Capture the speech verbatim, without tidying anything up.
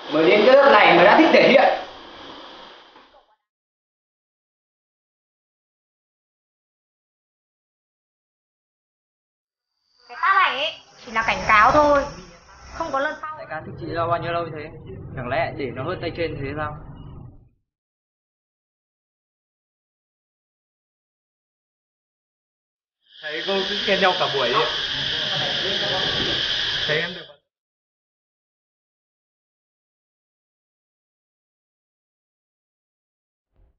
Mới đến cái lớp này mà đã thích thể hiện. Cái tát này ấy chỉ là cảnh cáo thôi, không có lần sau. Đại ca thích chị lo bao nhiêu lâu thế? Chẳng lẽ để nó hơn tay trên thế sao? Thấy cô cứ khen nhau cả buổi đi. Thấy em được